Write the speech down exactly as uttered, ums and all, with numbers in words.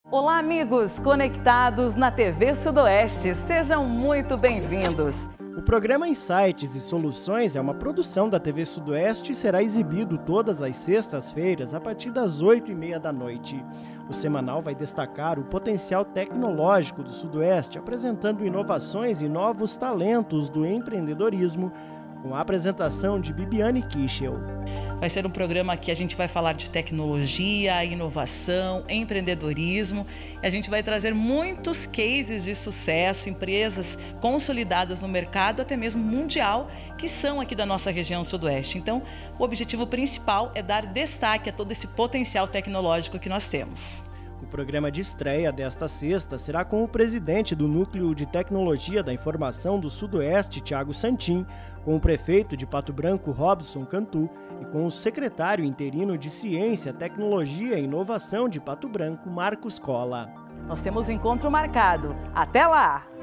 Olá, amigos conectados na T V Sudoeste, sejam muito bem-vindos. O programa Insights e Soluções é uma produção da T V Sudoeste e será exibido todas as sextas-feiras a partir das oito e meia da noite. O semanal vai destacar o potencial tecnológico do Sudoeste, apresentando inovações e novos talentos do empreendedorismo, com a apresentação de Bibiane Kichel. Vai ser um programa que a gente vai falar de tecnologia, inovação, empreendedorismo. A gente vai trazer muitos cases de sucesso, empresas consolidadas no mercado, até mesmo mundial, que são aqui da nossa região sudoeste. Então, o objetivo principal é dar destaque a todo esse potencial tecnológico que nós temos. O programa de estreia desta sexta será com o presidente do Núcleo de Tecnologia da Informação do Sudoeste, Thiago Santin, com o prefeito de Pato Branco, Robson Cantu, e com o secretário interino de Ciência, Tecnologia e Inovação de Pato Branco, Marcos Cola. Nós temos encontro marcado. Até lá!